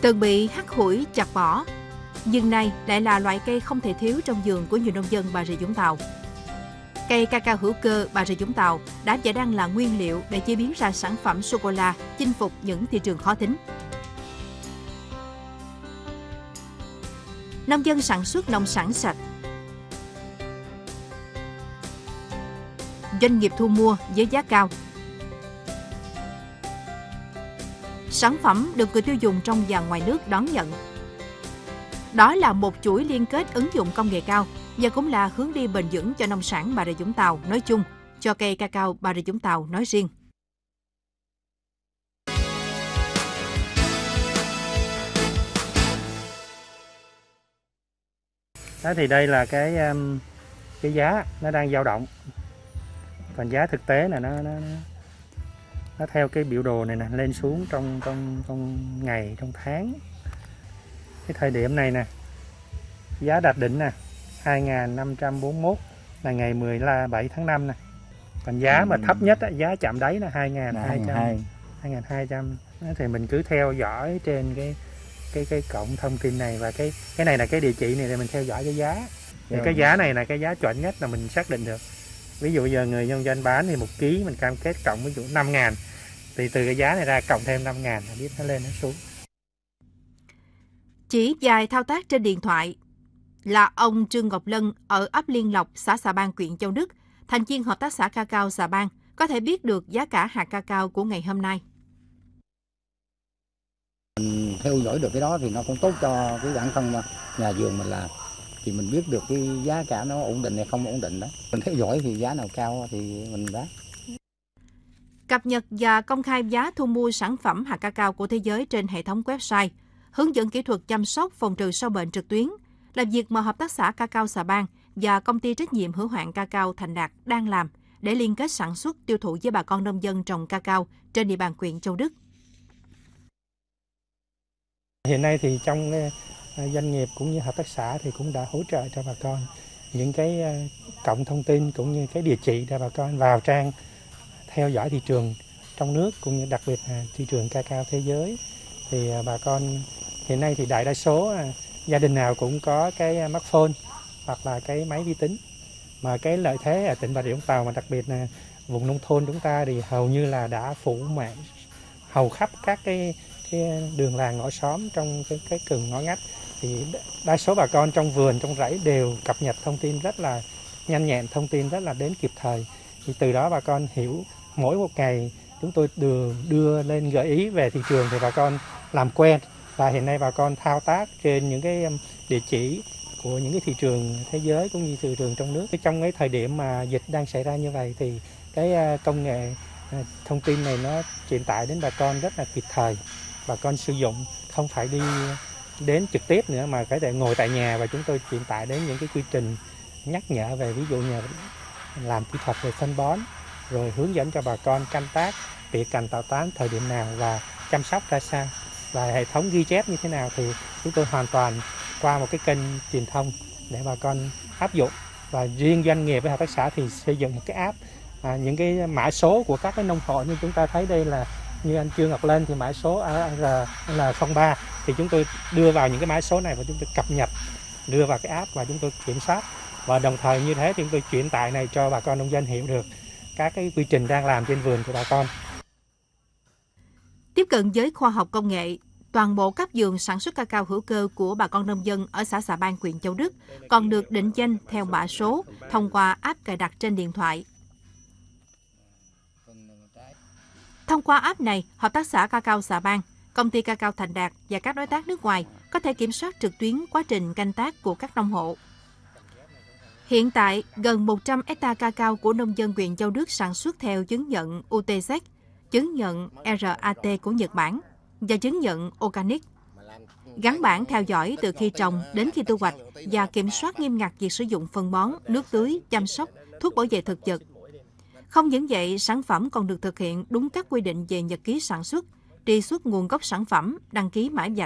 Từng bị hắt hủi chặt bỏ, nhưng nay lại là loại cây không thể thiếu trong vườn của nhiều nông dân Bà Rịa Vũng Tàu. Cây cacao hữu cơ Bà Rịa Vũng Tàu đã và đang là nguyên liệu để chế biến ra sản phẩm sô-cô-la chinh phục những thị trường khó tính. Nông dân sản xuất nông sản sạch. Doanh nghiệp thu mua với giá cao. Sản phẩm được người tiêu dùng trong và ngoài nước đón nhận. Đó là một chuỗi liên kết ứng dụng công nghệ cao và cũng là hướng đi bền vững cho nông sản Bà Rịa Vũng Tàu nói chung, cho cây cacao Bà Rịa Vũng Tàu nói riêng. Đó thì đây là cái giá nó đang dao động. Còn giá thực tế là nó theo cái biểu đồ này nè, lên xuống trong ngày, trong tháng. Cái thời điểm này nè, giá đạt đỉnh nè, 2.541 là ngày 17 tháng 5 nè. Còn giá mà thấp nhất giá chạm đáy là 2.200. Thì mình cứ theo dõi trên cái cổng thông tin này, và cái này là cái địa chỉ này để mình theo dõi cái giá. Thì cái giá này là cái giá chuẩn nhất là mình xác định được. Ví dụ giờ người nông dân bán thì 1 kg mình cam kết cộng ví dụ 5.000, thì từ cái giá này ra cộng thêm 5.000 là biết nó lên nó xuống. Chỉ vài thao tác trên điện thoại là ông Trương Ngọc Lân ở ấp Liên Lộc, xã Xà Bang, huyện Châu Đức, thành viên hợp tác xã cacao Xà Bang, có thể biết được giá cả hạt cacao của ngày hôm nay. Mình theo dõi được cái đó thì nó cũng tốt cho cái bản thân nhà vườn mình làm. Thì mình biết được cái giá cả nó ổn định hay không ổn định đó. Mình theo dõi thì giá nào cao thì mình bán. Cập nhật và công khai giá thu mua sản phẩm hạt cacao của thế giới trên hệ thống website, hướng dẫn kỹ thuật chăm sóc phòng trừ sâu bệnh trực tuyến là việc mà hợp tác xã cacao Xà Bang và công ty trách nhiệm hữu hạn cacao Thành Đạt đang làm để liên kết sản xuất tiêu thụ với bà con nông dân trồng cacao trên địa bàn huyện Châu Đức. Hiện nay thì trong doanh nghiệp cũng như hợp tác xã thì cũng đã hỗ trợ cho bà con những cái cổng thông tin cũng như cái địa chỉ để bà con vào trang theo dõi thị trường trong nước cũng như đặc biệt là thị trường cacao thế giới. Thì bà con hiện nay thì đại đa số gia đình nào cũng có cái smartphone hoặc là cái máy vi tính. Mà cái lợi thế ở tỉnh Bà Rịa Vũng Tàu, mà đặc biệt là vùng nông thôn chúng ta thì hầu như là đã phủ mạng hầu khắp các cái đường làng ngõ xóm trong cái từng ngõ ngách. Thì đa số bà con trong vườn, trong rẫy đều cập nhật thông tin rất là nhanh nhẹn, thông tin rất là đến kịp thời. Thì từ đó bà con hiểu mỗi một ngày chúng tôi đưa lên gợi ý về thị trường thì bà con làm quen. Và hiện nay bà con thao tác trên những cái địa chỉ của những cái thị trường thế giới cũng như thị trường trong nước. Trong cái thời điểm mà dịch đang xảy ra như vậy thì cái công nghệ thông tin này nó truyền tải đến bà con rất là kịp thời. Bà con sử dụng không phải đi đến trực tiếp nữa mà có thể ngồi tại nhà, và chúng tôi truyền tải đến những cái quy trình nhắc nhở về ví dụ như làm kỹ thuật về phân bón, rồi hướng dẫn cho bà con canh tác, tỉa cành tạo tán thời điểm nào và chăm sóc ra sao, và hệ thống ghi chép như thế nào thì chúng tôi hoàn toàn qua một cái kênh truyền thông để bà con áp dụng. Và riêng doanh nghiệp với hợp tác xã thì xây dựng một cái app, những cái mã số của các cái nông hộ như chúng ta thấy đây là như anh Trương Ngọc Lên thì mã số AR03 thì chúng tôi đưa vào những cái mã số này và chúng tôi cập nhật đưa vào cái app và chúng tôi kiểm soát, và đồng thời như thế thì chúng tôi chuyển tải này cho bà con nông dân hiểu được các cái quy trình đang làm trên vườn của bà con. Tiếp cận với khoa học công nghệ, toàn bộ các vườn sản xuất cacao hữu cơ của bà con nông dân ở xã Xà Bang, huyện Châu Đức còn được định danh theo mã số thông qua app cài đặt trên điện thoại. Thông qua app này, hợp tác xã cacao Xà Bang, công ty cacao Thành Đạt và các đối tác nước ngoài có thể kiểm soát trực tuyến quá trình canh tác của các nông hộ. Hiện tại, gần 100 hectare cacao của nông dân huyện Châu Đức sản xuất theo chứng nhận UTZ, chứng nhận RAT của Nhật Bản và chứng nhận Organic. Gắn bản theo dõi từ khi trồng đến khi thu hoạch và kiểm soát nghiêm ngặt việc sử dụng phân bón, nước tưới, chăm sóc, thuốc bảo vệ thực vật. Không những vậy, sản phẩm còn được thực hiện đúng các quy định về nhật ký sản xuất, truy xuất nguồn gốc sản phẩm, đăng ký mã vạch.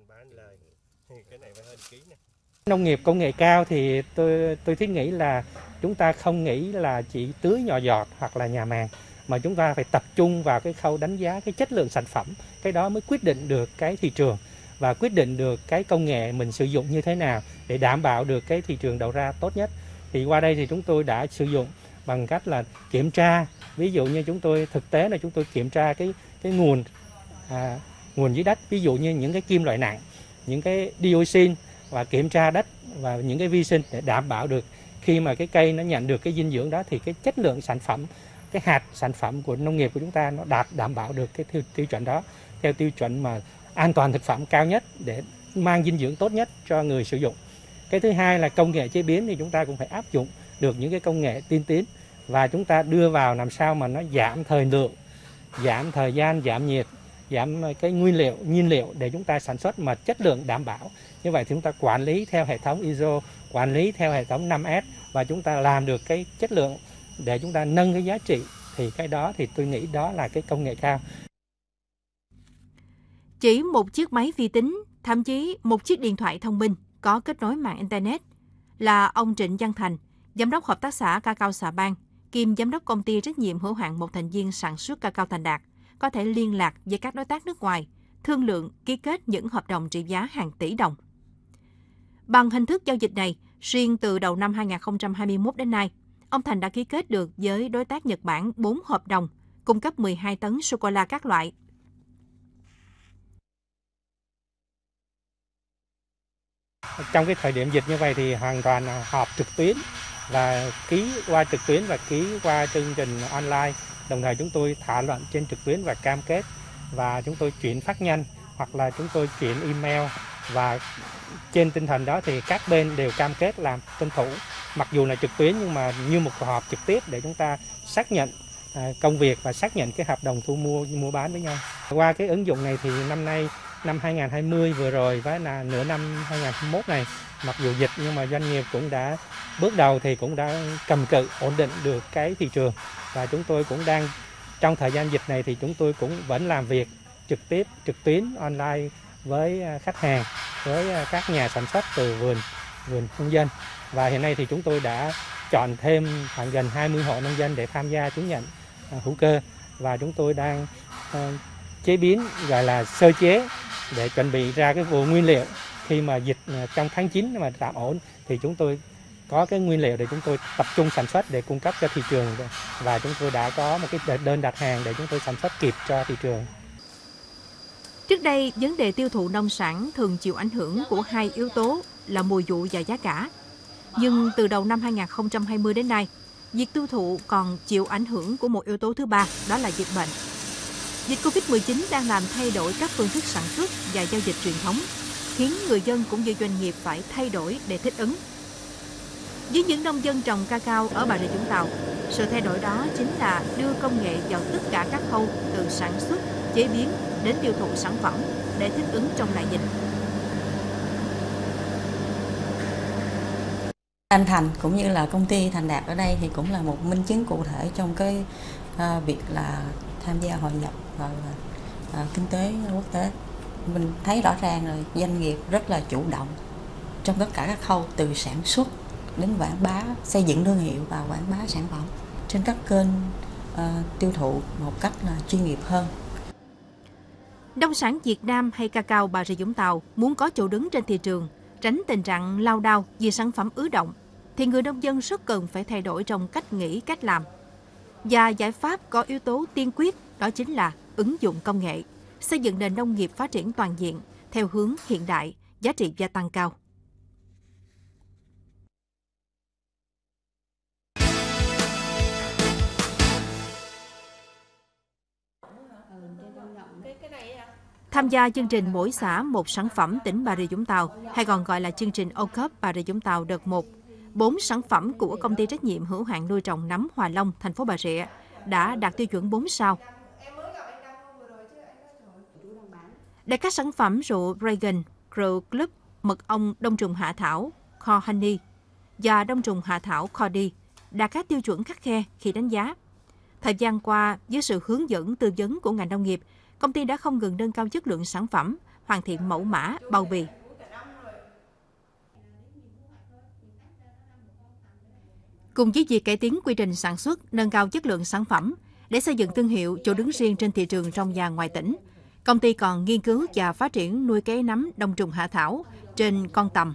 Nông nghiệp công nghệ cao thì tôi thiết nghĩ là chúng ta không nghĩ là chỉ tưới nhỏ giọt hoặc là nhà màng, mà chúng ta phải tập trung vào cái khâu đánh giá cái chất lượng sản phẩm, cái đó mới quyết định được cái thị trường. và quyết định được cái công nghệ mình sử dụng như thế nào để đảm bảo được cái thị trường đầu ra tốt nhất. Thì qua đây thì chúng tôi đã sử dụng bằng cách là kiểm tra, ví dụ như chúng tôi thực tế là chúng tôi kiểm tra cái nguồn dưới đất, ví dụ như những cái kim loại nặng, những cái dioxin, và kiểm tra đất và những cái vi sinh để đảm bảo được khi mà cái cây nó nhận được cái dinh dưỡng đó thì cái chất lượng sản phẩm, cái hạt sản phẩm của nông nghiệp của chúng ta nó đảm bảo được cái tiêu chuẩn đó, theo tiêu chuẩn mà an toàn thực phẩm cao nhất để mang dinh dưỡng tốt nhất cho người sử dụng. Cái thứ hai là công nghệ chế biến thì chúng ta cũng phải áp dụng được những cái công nghệ tiên tiến và chúng ta đưa vào làm sao mà nó giảm thời lượng, giảm thời gian, giảm nhiệt, giảm cái nhiên liệu để chúng ta sản xuất mà chất lượng đảm bảo. Như vậy thì chúng ta quản lý theo hệ thống ISO, quản lý theo hệ thống 5S và chúng ta làm được cái chất lượng để chúng ta nâng cái giá trị, thì cái đó thì tôi nghĩ đó là cái công nghệ cao. Chỉ một chiếc máy vi tính, thậm chí một chiếc điện thoại thông minh có kết nối mạng Internet là ông Trịnh Văn Thành, Giám đốc Hợp tác xã Cacao Xà Bang, kiêm Giám đốc Công ty Trách nhiệm hữu hạn một thành viên sản xuất Cacao Thành Đạt, có thể liên lạc với các đối tác nước ngoài, thương lượng ký kết những hợp đồng trị giá hàng tỷ đồng. Bằng hình thức giao dịch này, riêng từ đầu năm 2021 đến nay, ông Thành đã ký kết được với đối tác Nhật Bản 4 hợp đồng, cung cấp 12 tấn sô-cô-la các loại. Trong cái thời điểm dịch như vậy thì hoàn toàn họp trực tuyến và ký qua trực tuyến và ký qua chương trình online. Đồng thời chúng tôi thảo luận trên trực tuyến và cam kết, và chúng tôi chuyển phát nhanh hoặc là chúng tôi chuyển email, và trên tinh thần đó thì các bên đều cam kết làm tuân thủ, mặc dù là trực tuyến nhưng mà như một cuộc họp trực tiếp để chúng ta xác nhận công việc và xác nhận cái hợp đồng thu mua bán với nhau. Qua cái ứng dụng này thì năm nay, năm 2020 vừa rồi với là nửa năm 2021 này, mặc dù dịch nhưng mà doanh nghiệp cũng đã bước đầu thì cũng đã cầm cự ổn định được cái thị trường, và chúng tôi cũng đang trong thời gian dịch này thì chúng tôi cũng vẫn làm việc trực tiếp, trực tuyến online với khách hàng, với các nhà sản xuất từ vườn nông dân, và hiện nay thì chúng tôi đã chọn thêm khoảng gần 20 hộ nông dân để tham gia chứng nhận hữu cơ, và chúng tôi đang chế biến gọi là sơ chế để chuẩn bị ra cái vụ nguyên liệu khi mà dịch trong tháng 9 mà tạm ổn thì chúng tôi có cái nguyên liệu để chúng tôi tập trung sản xuất để cung cấp cho thị trường, và chúng tôi đã có một cái đơn đặt hàng để chúng tôi sản xuất kịp cho thị trường. Trước đây, vấn đề tiêu thụ nông sản thường chịu ảnh hưởng của hai yếu tố là mùa vụ và giá cả. Nhưng từ đầu năm 2020 đến nay, việc tiêu thụ còn chịu ảnh hưởng của một yếu tố thứ ba, đó là dịch bệnh. Dịch Covid-19 đang làm thay đổi các phương thức sản xuất và giao dịch truyền thống, khiến người dân cũng như doanh nghiệp phải thay đổi để thích ứng. Với những nông dân trồng cacao ở Bà Rịa Vũng Tàu, sự thay đổi đó chính là đưa công nghệ vào tất cả các khâu từ sản xuất, chế biến đến tiêu thụ sản phẩm để thích ứng trong đại dịch. Anh Thành cũng như là công ty Thành Đạt ở đây thì cũng là một minh chứng cụ thể trong cái việc là tham gia hội nhập vào kinh tế quốc tế. Mình thấy rõ ràng là doanh nghiệp rất là chủ động trong tất cả các khâu từ sản xuất đến quảng bá, xây dựng thương hiệu và quảng bá sản phẩm trên các kênh tiêu thụ một cách là chuyên nghiệp hơn. Nông sản Việt Nam hay cacao Bà Rịa Vũng Tàu muốn có chỗ đứng trên thị trường, tránh tình trạng lao đao vì sản phẩm ứ động, thì người nông dân rất cần phải thay đổi trong cách nghĩ, cách làm. Và giải pháp có yếu tố tiên quyết, đó chính là ứng dụng công nghệ, xây dựng nền nông nghiệp phát triển toàn diện, theo hướng hiện đại, giá trị gia tăng cao. Tham gia chương trình Mỗi xã một sản phẩm tỉnh Bà Rịa Vũng Tàu, hay còn gọi là chương trình OCOP Bà Rịa Vũng Tàu đợt 1, 4 sản phẩm của công ty trách nhiệm hữu hạn nuôi trồng nấm Hòa Long, thành phố Bà Rịa đã đạt tiêu chuẩn 4 sao. Để các sản phẩm rượu Reagan, rượu Club, mật ong đông trùng hạ thảo, Core Honey và đông trùng hạ thảo Cordy đạt các tiêu chuẩn khắt khe khi đánh giá. Thời gian qua, với sự hướng dẫn tư vấn của ngành nông nghiệp, công ty đã không ngừng nâng cao chất lượng sản phẩm, hoàn thiện mẫu mã, bao bì. Cùng với việc cải tiến quy trình sản xuất, nâng cao chất lượng sản phẩm để xây dựng thương hiệu, chỗ đứng riêng trên thị trường trong và ngoài tỉnh, Công ty còn nghiên cứu và phát triển nuôi cấy nấm đông trùng hạ thảo trên con tằm.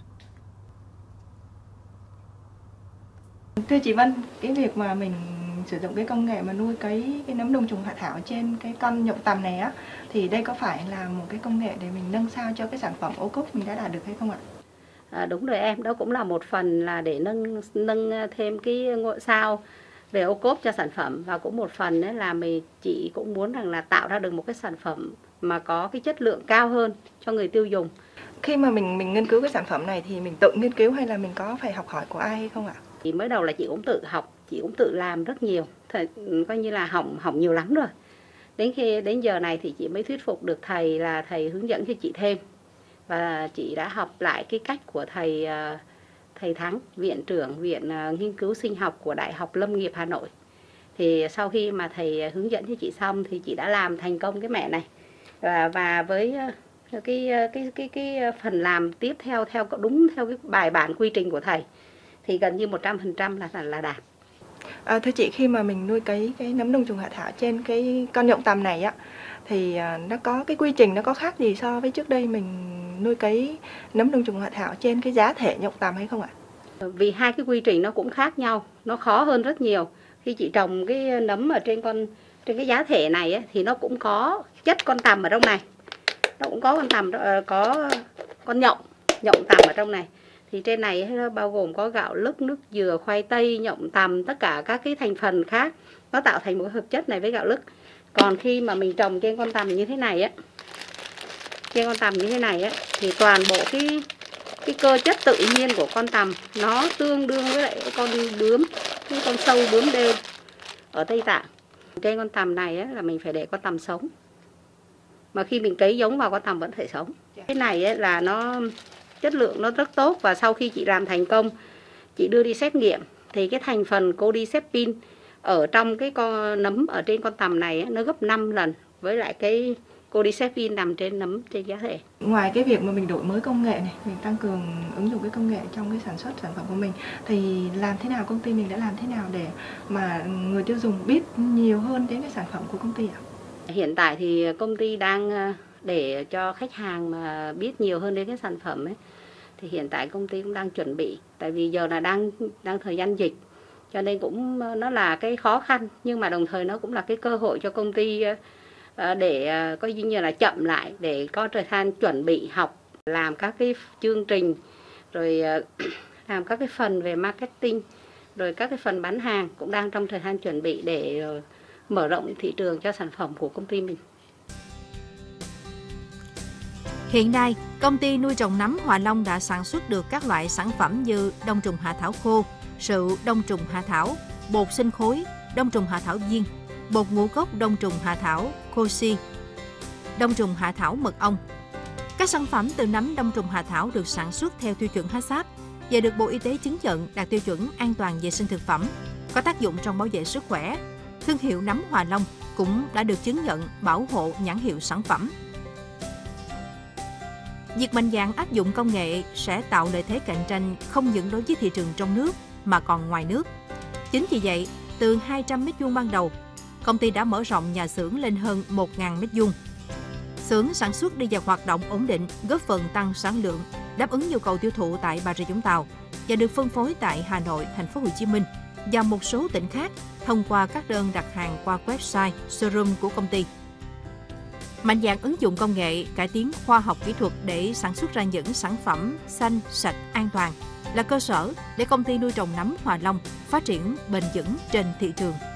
Thưa chị Vân, cái việc mà mình sử dụng cái công nghệ mà nuôi cấy cái nấm đông trùng hạ thảo trên cái con nhộng tằm này á, thì đây có phải là một cái công nghệ để mình nâng sao cho cái sản phẩm ô cốp mình đã đạt được hay không ạ? Đúng rồi em, đó cũng là một phần là để nâng thêm cái ngôi sao về ô cốp cho sản phẩm, và cũng một phần đấy là chị cũng muốn rằng là tạo ra được một cái sản phẩm mà có cái chất lượng cao hơn cho người tiêu dùng. Khi mà mình nghiên cứu cái sản phẩm này thì mình tự nghiên cứu hay là mình có phải học hỏi của ai hay không ạ? Thì mới đầu là chị cũng tự học, chị cũng tự làm rất nhiều, coi như là hỏng nhiều lắm rồi. Đến giờ này thì chị mới thuyết phục được thầy là thầy hướng dẫn cho chị thêm. Và chị đã học lại cái cách của thầy Thắng, viện trưởng Viện Nghiên cứu Sinh học của Đại học Lâm nghiệp Hà Nội. Thì sau khi mà thầy hướng dẫn cho chị xong thì chị đã làm thành công cái mẻ này. Và với cái phần làm tiếp theo đúng theo cái bài bản quy trình của thầy thì gần như 100% là đạt. Thưa chị, khi mà mình nuôi cấy cái nấm đông trùng hạ thảo trên cái con nhộng tằm này á, thì nó có cái quy trình nó có khác gì so với trước đây mình nuôi cấy nấm đông trùng hạ thảo trên cái giá thể nhộng tằm hay không ạ? Vì hai cái quy trình nó cũng khác nhau, nó khó hơn rất nhiều. Khi chị trồng cái nấm ở trên cái giá thể này ấy, thì nó cũng có chất con tằm ở trong này, nó cũng có con tằm, có con nhộng tằm ở trong này. Thì trên này nó bao gồm có gạo lứt, nước dừa, khoai tây, nhộng tằm, tất cả các cái thành phần khác nó tạo thành một hợp chất này với gạo lứt. Còn khi mà mình trồng trên con tằm như thế này á, thì toàn bộ cái cơ chất tự nhiên của con tằm nó tương đương với lại con bướm, cái con sâu bướm đêm ở Tây Tạng. Trên con tằm này á, là mình phải để con tằm sống, mà khi mình cấy giống vào con tằm vẫn phải sống. Cái này ấy là nó chất lượng nó rất tốt, và sau khi chị làm thành công, chị đưa đi xét nghiệm thì cái thành phần cordycepin ở trong cái con nấm ở trên con tằm này ấy, nó gấp 5 lần với lại cái cordycepin nằm trên nấm trên giá thể. Ngoài cái việc mà mình đổi mới công nghệ này, mình tăng cường ứng dụng cái công nghệ trong cái sản xuất sản phẩm của mình, thì làm thế nào, công ty mình đã làm thế nào để mà người tiêu dùng biết nhiều hơn đến cái sản phẩm của công ty ạ? Hiện tại thì công ty đang để cho khách hàng mà biết nhiều hơn đến cái sản phẩm ấy, thì hiện tại công ty cũng đang chuẩn bị, tại vì giờ là đang thời gian dịch, cho nên cũng nó là cái khó khăn, nhưng mà đồng thời nó cũng là cái cơ hội cho công ty để coi như là chậm lại, để có thời gian chuẩn bị học, làm các cái chương trình, rồi làm các cái phần về marketing, rồi các cái phần bán hàng cũng đang trong thời gian chuẩn bị để mở rộng thị trường cho sản phẩm của công ty mình. Hiện nay, công ty nuôi trồng nấm Hòa Long đã sản xuất được các loại sản phẩm như đông trùng hạ thảo khô, rượu đông trùng hạ thảo, bột sinh khối, đông trùng hạ thảo viên, bột ngũ cốc đông trùng hạ thảo Kosi, đông trùng hạ thảo mật ong. Các sản phẩm từ nấm đông trùng hạ thảo được sản xuất theo tiêu chuẩn HACCP và được Bộ Y tế chứng nhận đạt tiêu chuẩn an toàn vệ sinh thực phẩm, có tác dụng trong bảo vệ sức khỏe. Thương hiệu nấm Hòa Long cũng đã được chứng nhận bảo hộ nhãn hiệu sản phẩm. Việc mạnh dạn áp dụng công nghệ sẽ tạo lợi thế cạnh tranh không những đối với thị trường trong nước mà còn ngoài nước. Chính vì vậy, từ 200 m2 ban đầu, công ty đã mở rộng nhà xưởng lên hơn 1.000 m2. Xưởng sản xuất đi vào hoạt động ổn định, góp phần tăng sản lượng, đáp ứng nhu cầu tiêu thụ tại Bà Rịa Vũng Tàu và được phân phối tại Hà Nội, Thành phố Hồ Chí Minh và một số tỉnh khác thông qua các đơn đặt hàng qua website, showroom của công ty. Mạnh dạn ứng dụng công nghệ, cải tiến khoa học kỹ thuật để sản xuất ra những sản phẩm xanh, sạch, an toàn là cơ sở để công ty nuôi trồng nấm Hòa Long phát triển bền vững trên thị trường.